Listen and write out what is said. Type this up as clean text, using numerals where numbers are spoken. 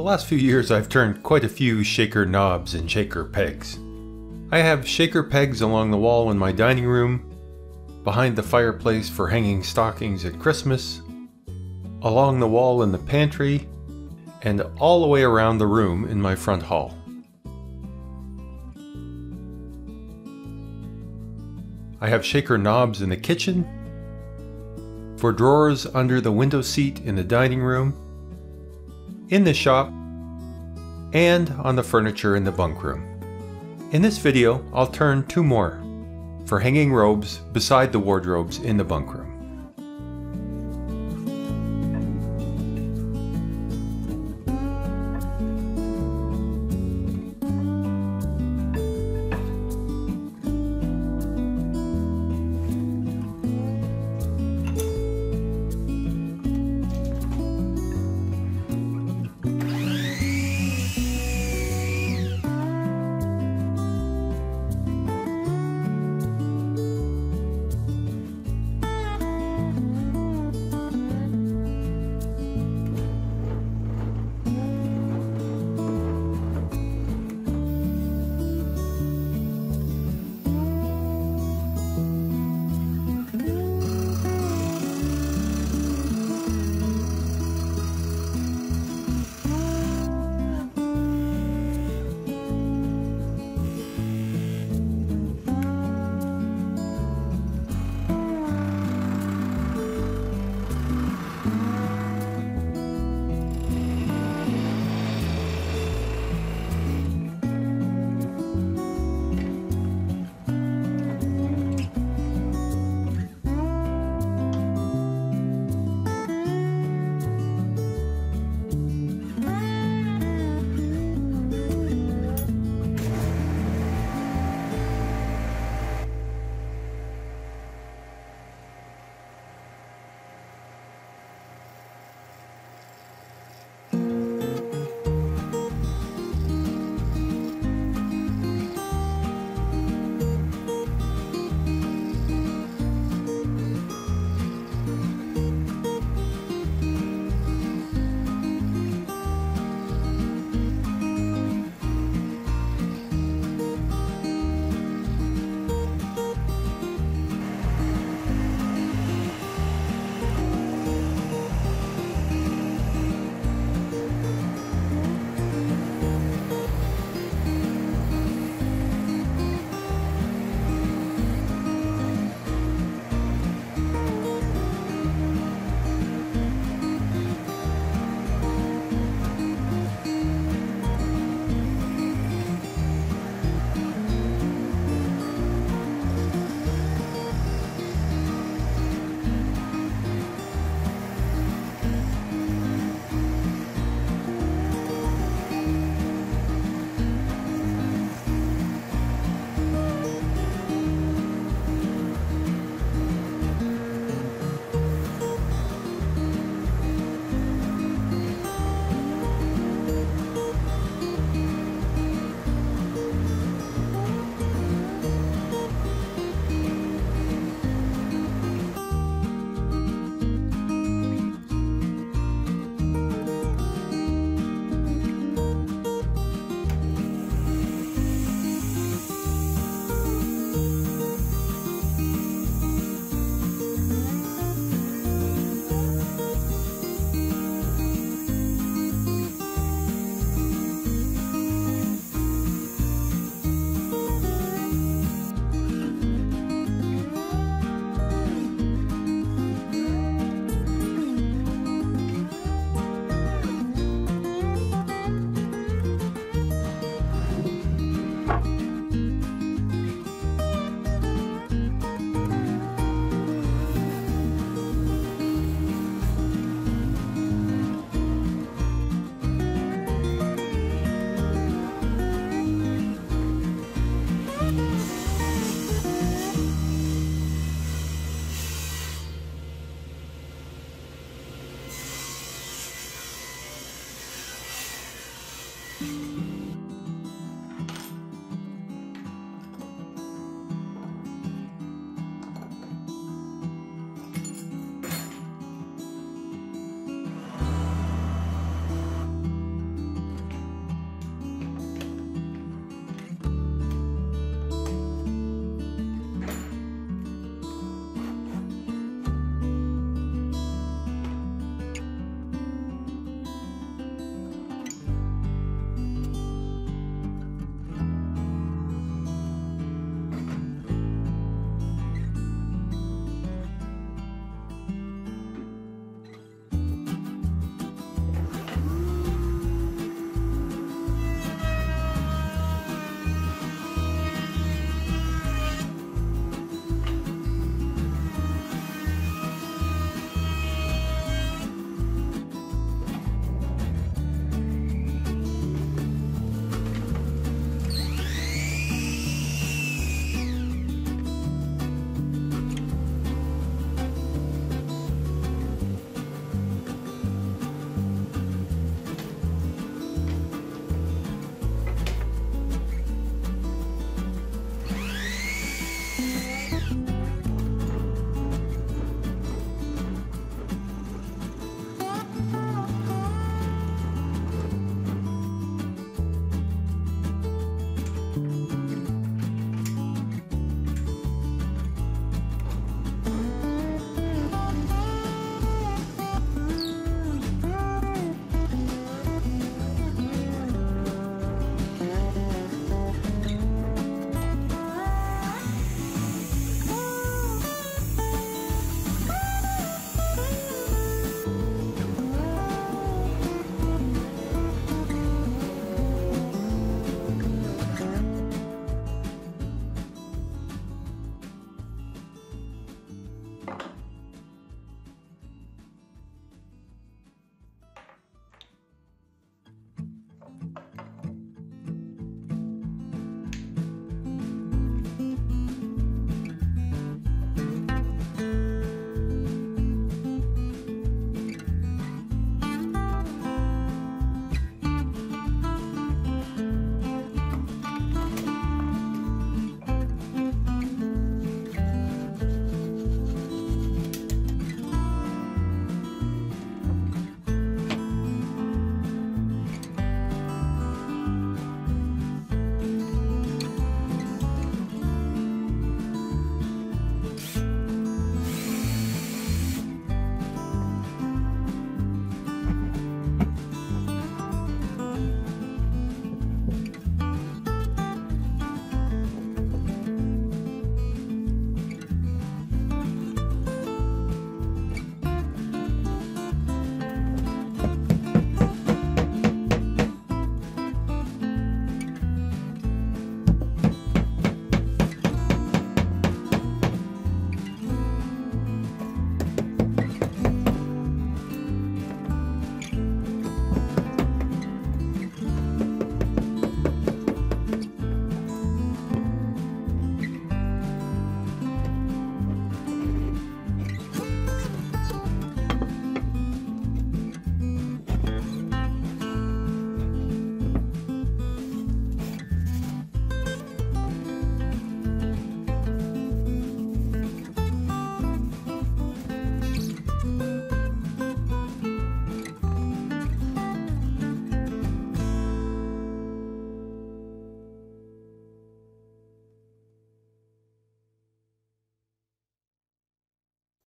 last few years I've turned quite a few shaker knobs and shaker pegs. I have shaker pegs along the wall in my dining room, behind the fireplace for hanging stockings at Christmas, along the wall in the pantry, and all the way around the room in my front hall. I have shaker knobs in the kitchen, for drawers under the window seat in the dining room, in the shop, and on the furniture in the bunk room. In this video, I'll turn two more for hanging robes beside the wardrobes in the bunk room.